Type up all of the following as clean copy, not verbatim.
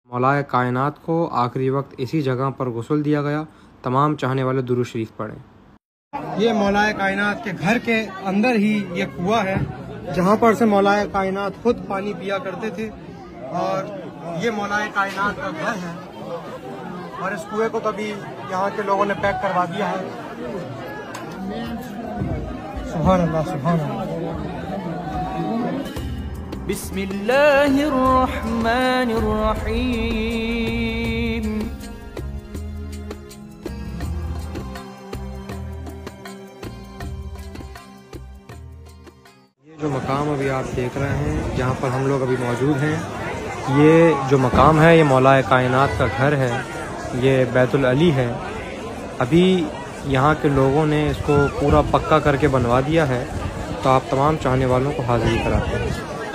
मौलाए कायनात को आखिरी वक्त इसी जगह पर गुस्ल दिया गया। तमाम चाहने वाले दुरूद शरीफ पढ़ें। ये मौलाए कायनात के घर के अंदर ही ये कुआं है जहाँ पर से मौलाए कायनात खुद पानी पिया करते थे, और ये मौलाए कायनात का घर है। और इस कुएं को कभी यहाँ के लोगों ने पैक करवा दिया है। सुभान अल्लाह, सुभान अल्लाह। बिस्मिल्लाहिर्रहमानिर्रहीम। ये जो मकाम अभी आप देख रहे हैं, जहाँ पर हम लोग अभी मौजूद हैं, ये जो मकाम है ये मौलाए कायनात का घर है। ये बैतुल अली है। अभी यहाँ के लोगों ने इसको पूरा पक्का करके बनवा दिया है, तो आप तमाम चाहने वालों को हाज़िरी कराते हैं।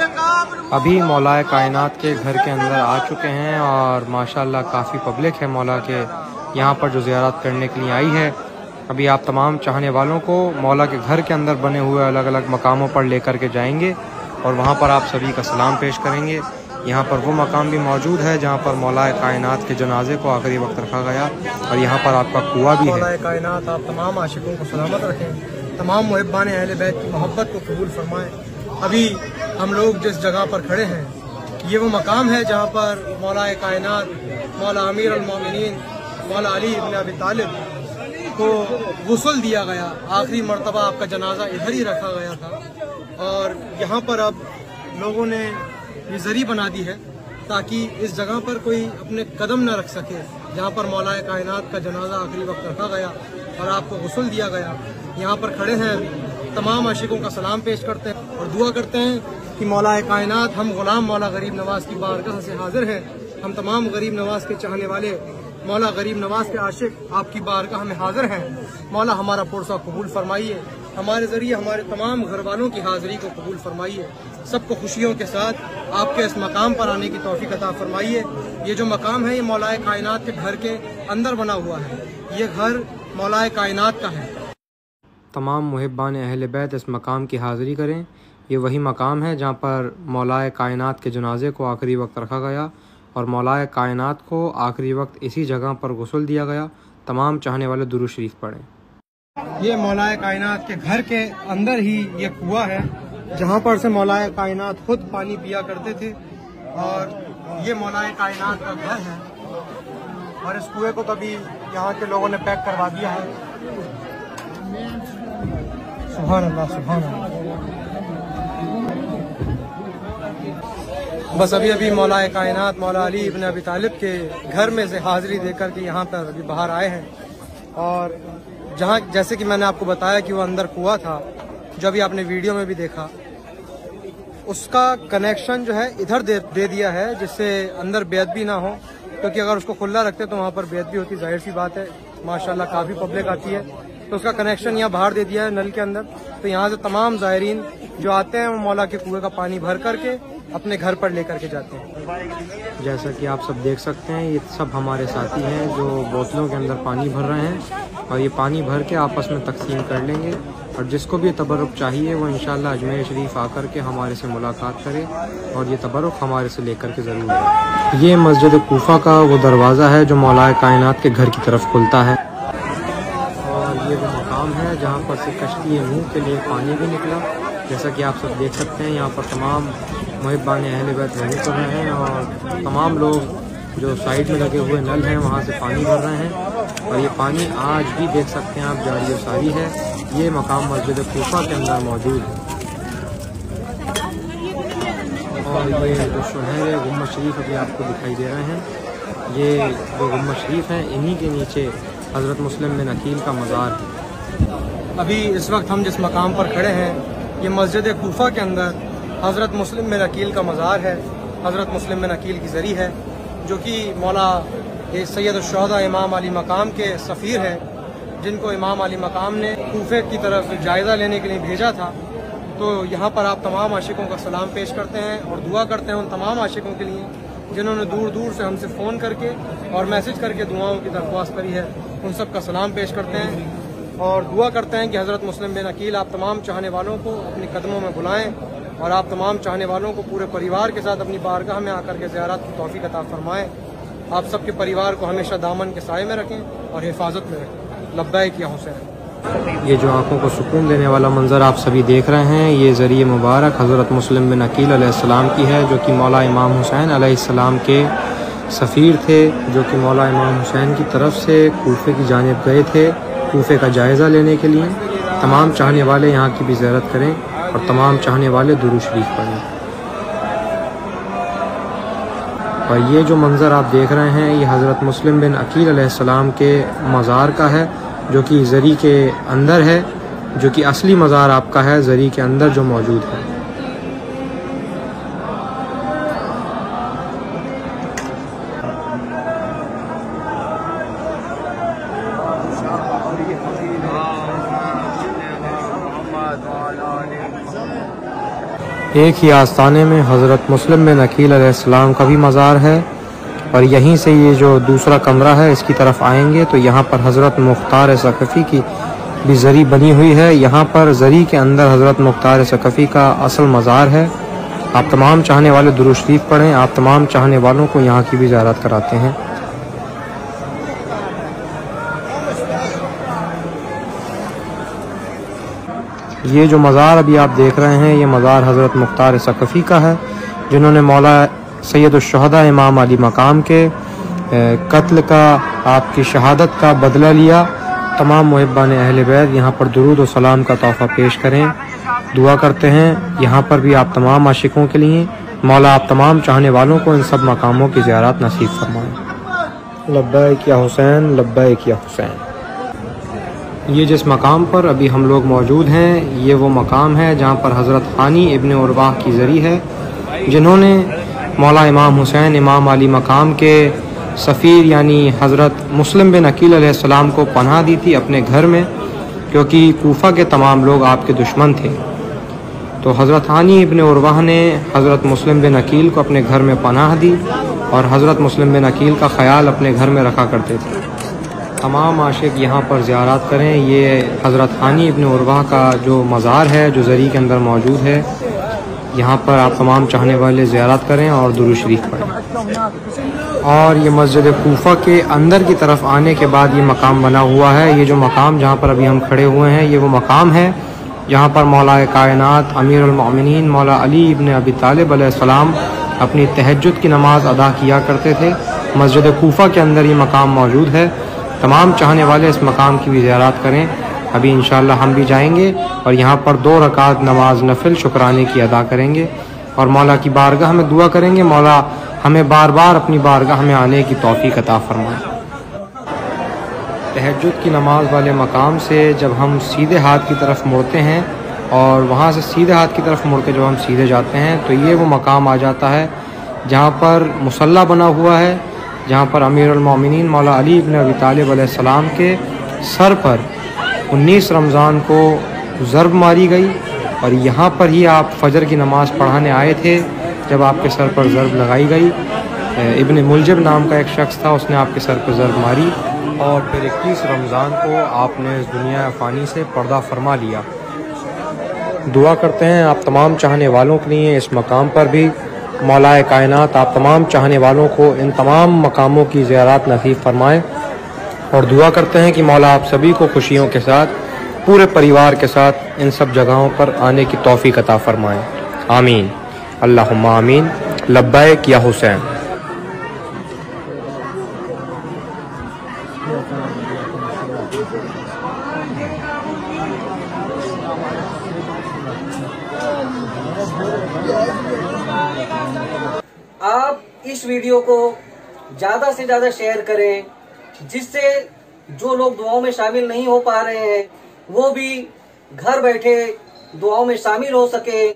अभी मौलाए कायनात के घर के अंदर आ चुके हैं और माशाल्लाह काफ़ी पब्लिक है मौला के यहाँ पर जो ज़ियारत करने के लिए आई है। अभी आप तमाम चाहने वालों को मौला के घर के अंदर बने हुए अलग अलग मकामों पर लेकर के जाएंगे और वहाँ पर आप सभी का सलाम पेश करेंगे। यहाँ पर वो मकाम भी मौजूद है जहाँ पर मौलाए कायनात के जनाजे को आखिरी वक्त रखा गया, और यहाँ पर आपका कुआं भी है। मौलाए कायनात आप तमाम आशिकों को सलामत रखें, तमाम मुहिब्बान अहले बैत की मोहब्बत को कबूल फरमाएं। अभी हम लोग जिस जगह पर खड़े हैं, ये वो मकाम है जहाँ पर मौलाए कायनात मौला अमीर अल मोमिनीन मौला अली इब्न अबी तालिब को गुस्ल दिया गया। आखिरी मर्तबा आपका जनाजा इधर ही रखा गया था, और यहाँ पर अब लोगों ने ये ज़री बना दी है ताकि इस जगह पर कोई अपने कदम न रख सके, जहाँ पर मौलाए कायनात का जनाजा आखिरी वक्त रखा गया और आपको गुस्ल दिया गया। यहाँ पर खड़े हैं, तमाम आशिकों का सलाम पेश करते हैं और दुआ करते हैं कि मौलाए कायनात, हम गुलाम मौला गरीब नवाज की बारगाह से हाजिर हैं। हम तमाम गरीब नवाज के चाहने वाले मौला गरीब नवाज के आशिक आपकी बारगाह में हाजिर हैं। मौला हमारा पुरसा कबूल फरमाइए, हमारे जरिए हमारे तमाम घर वालों की हाजिरी को कबूल फरमाइए। सबको खुशियों के साथ आपके इस मकाम पर आने की तौफीक अता फरमाइए। ये जो मकाम है ये मौलाए कायनात के घर के अंदर बना हुआ है। ये घर मौलाए कायनात का है। तमाम मुहिब्बान अहले बैत इस मकाम की हाज़िरी करें। ये वही मकाम है जहाँ पर मौलाए कायनात के जनाजे को आखिरी वक्त रखा गया और मौलाए कायनात को आखिरी वक्त इसी जगह पर गुस्ल दिया गया। तमाम चाहने वाले दुरूद शरीफ पढ़ें। ये मौलाए कायनात के घर के अंदर ही ये कुआं है जहाँ पर से मौलाए कायनात खुद पानी पिया करते थे, और ये मौलाए कायनात का घर है। और इस कुएं को कभी यहाँ के लोगों ने पैक करवा दिया है। सुभान अल्लाह, सुभान अल्लाह। बस अभी अभी मौलाए कायनात मौला अली इब्न अबी तालिब के घर में से हाजिरी देकर के यहाँ पर अभी बाहर आए हैं। और जहाँ जैसे कि मैंने आपको बताया कि वो अंदर कुआं था, जो अभी आपने वीडियो में भी देखा, उसका कनेक्शन जो है इधर दे दिया है, जिससे अंदर बेअदबी ना हो, क्योंकि अगर उसको खुला रखते तो वहाँ पर बेअदबी होती, जाहिर सी बात है। माशाल्लाह काफ़ी पब्लिक आती है, तो उसका कनेक्शन यहाँ बाहर दे दिया है नल के अंदर। तो यहाँ से तमाम ज़ायरीन जो आते हैं वो मौला के कुएं का पानी भर करके अपने घर पर लेकर के जाते हैं। जैसा कि आप सब देख सकते हैं, ये सब हमारे साथी हैं जो बोतलों के अंदर पानी भर रहे हैं, और ये पानी भर के आपस में तकसीम कर लेंगे। और जिसको भी तबरुक चाहिए वो इंशाअल्लाह अजमेर शरीफ आकर के हमारे से मुलाकात करे और ये तबरुक हमारे से लेकर के ज़रूर आए। ये मस्जिद कूफा का वो दरवाज़ा है जो मौलाए कायनात के घर की तरफ खुलता है, और ये वो मकाम है जहाँ पर से कश्ती नूह के लिए पानी भी निकला। जैसा कि आप सब देख सकते हैं, यहाँ पर तमाम मुहिब्बान अहले बैत वज़ू कर रहे हैं, और तमाम लोग जो साइड में लगे हुए नल हैं वहाँ से पानी भर रहे हैं। और ये पानी आज भी देख सकते हैं आप, जारी सारी है। ये मकाम मस्जिद कूफा के अंदर मौजूद है। और ये जो सुनहरे गुम्बद शरीफ अभी आपको दिखाई दे रहे हैं, ये जो गुम्बद शरीफ हैं, इन्हीं के नीचे हज़रत मुस्लिम बिन अकील का मज़ार है। अभी इस वक्त हम जिस मकाम पर खड़े हैं, ये मस्जिद कूफा के अंदर हज़रत मुस्लिम बिन अकील का मज़ार है। हज़रत मुस्लिम बिन अकील की ज़री है, जो कि मौला सैयद शुहदा इमाम अली मकाम के सफ़ीर हैं, जिनको इमाम अली मकाम ने कूफे की तरफ जायज़ा लेने के लिए भेजा था। तो यहाँ पर आप तमाम आशिकों का सलाम पेश करते हैं और दुआ करते हैं उन तमाम आशिकों के लिए जिन्होंने दूर दूर से हमसे फ़ोन करके और मैसेज करके दुआओं की दरख्वास्त करी है। उन सब का सलाम पेश करते हैं और दुआ करते हैं कि हज़रत मुस्लिम बिन अकील आप तमाम चाहने वालों को अपने कदमों में बुलाएं और आप तमाम चाहने वालों को पूरे परिवार के साथ अपनी बारगाह में आकर के ज़ियारत की तौफीक अता फरमाएँ। आप सबके परिवार को हमेशा दामन के साए में रखें और हिफाजत में रखें। लब्बैक या हुसैन। ये जो आंखों को सुकून देने वाला मंज़र आप सभी देख रहे हैं, ये ज़रिए मुबारक हज़रत मुस्लिम बिन अकील अलैहिस्सलाम की है, जो कि मौला इमाम हुसैन अलैहिस्सलाम के सफ़ीर थे, जो कि मौला इमाम हुसैन की तरफ से कूफे की जानिब गए थे कूफे का जायज़ा लेने के लिए। तमाम चाहने वाले यहाँ की भी ज़ियारत करें और तमाम चाहने वाले दुरूद शरीफ पढ़ें। और ये जो मंज़र आप देख रहे हैं, ये हज़रत मुस्लिम बिन अकील अलैहिस्सलाम के मज़ार का है, जो कि ज़री के अंदर है, जो कि असली मज़ार आपका है ज़री के अंदर जो मौजूद है। एक ही आस्थाने में हज़रत मुस्लिम बिन अकील अलैहिस्सलाम का भी मज़ार है, और यहीं से ये जो दूसरा कमरा है इसकी तरफ आएंगे तो यहाँ पर हज़रत मुख्तार सकफ़ी की भी ज़री बनी हुई है। यहाँ पर ज़री के अंदर हज़रत मुख्तार सकफ़ी का असल मज़ार है। आप तमाम चाहने वाले दुरूद शरीफ पढ़ें, आप तमाम चाहने वालों को यहाँ की भी ज़ियारत कराते हैं। ये जो मज़ार अभी आप देख रहे हैं, ये मज़ार हज़रत मुख्तार सकफ़ी का है, जिन्होंने मौला सैयदुश्शुहदा इमाम अली मकाम के कत्ल का, आपकी शहादत का बदला लिया। तमाम मुहिब्बान अहले बैत यहाँ पर दुरूद और सलाम का तोहफ़ा पेश करें, दुआ करते हैं। यहाँ पर भी आप तमाम आशिकों के लिए मौला आप तमाम चाहने वालों को इन सब मकामों की ज़ियारत नसीब फरमाएँ। लब्बैक या हुसैन, लब्बैक या हुसैन। ये जिस मकाम पर अभी हम लोग मौजूद हैं, ये वो मकाम है जहाँ पर हज़रत हानी इब्न उरवाह की ज़री है, जिन्होंने मौला इमाम हुसैन इमाम अली मकाम के सफ़ीर यानी हज़रत मुस्लिम बिन अकील अलैहिस्सलाम को पनाह दी थी अपने घर में, क्योंकि कूफा के तमाम लोग आपके दुश्मन थे। तो हज़रत हानी इब्न उरवाह ने हज़रत मुस्लिम बिन अकील को अपने घर में पनाह दी और हज़रत मुस्लिम बिन अकील का ख़याल अपने घर में रखा करते थे। तमाम आशिक यहाँ पर ज़ियारत करें। ये हज़रत हानी इब्न उरवाह का जो मज़ार है, जो ज़री के अंदर मौजूद है, यहाँ पर आप तमाम चाहने वाले ज़ियारत करें और दुरूद शरीफ पढ़ें। और ये मस्जिद कूफा के अंदर की तरफ आने के बाद ये मकाम बना हुआ है। ये जो मकाम जहाँ पर अभी हम खड़े हुए हैं, ये वो मकाम है जहाँ पर मौला कायनात अमीरुल मोमिनीन मौला अली इब्न अबी तालिब अलैहिस्सलाम अपनी तहज्जुद की नमाज़ अदा किया करते थे। मस्जिद कूफा के अंदर ये मकाम मौजूद है। तमाम चाहने वाले इस मकाम की भी ज़ियारत करें। अभी इंशाअल्लाह हम भी जाएंगे और यहाँ पर 2 रकात नमाज नफिल शुक्राने की अदा करेंगे और मौला की बारगाह में दुआ करेंगे, मौला हमें बार बार अपनी बारगाह में आने की तौफीक अता फरमाए। तहज्जुद की नमाज वाले मकाम से जब हम सीधे हाथ की तरफ मुड़ते हैं और वहाँ से सीधे हाथ की तरफ मुड़ के जब हम सीधे जाते हैं तो ये वो मकाम आ जाता है जहाँ पर मुसल्ला बना हुआ है, जहाँ पर अमीरुल मोमिनीन मौला अली इब्न अबी तालिब अलैहिस्सलाम के सर पर 19 रमज़ान को ज़रब मारी गई और यहाँ पर ही आप फजर की नमाज़ पढ़ाने आए थे जब आपके सर पर ज़रब लगाई गई। इब्न मुलजिब नाम का एक शख्स था, उसने आपके सर पर ज़रब मारी और फिर 21 रमज़ान को आपने इस दुनिया फ़ानी से पर्दा फरमा लिया। दुआ करते हैं आप तमाम चाहने वालों के लिए इस मकाम पर भी मौलाए कायनात आप तमाम चाहने वालों को इन तमाम मकामों की ज़ियारत नसीब फरमाएँ और दुआ करते हैं कि मौला आप सभी को खुशियों के साथ पूरे परिवार के साथ इन सब जगहों पर आने की तौफीक अता फरमाएँ। आमीन, अल्लाहुम्मा आमीन। लब्बैक या हुसैन। आप इस वीडियो को ज्यादा से ज्यादा शेयर करें, जिससे जो लोग दुआओं में शामिल नहीं हो पा रहे हैं वो भी घर बैठे दुआओं में शामिल हो सके।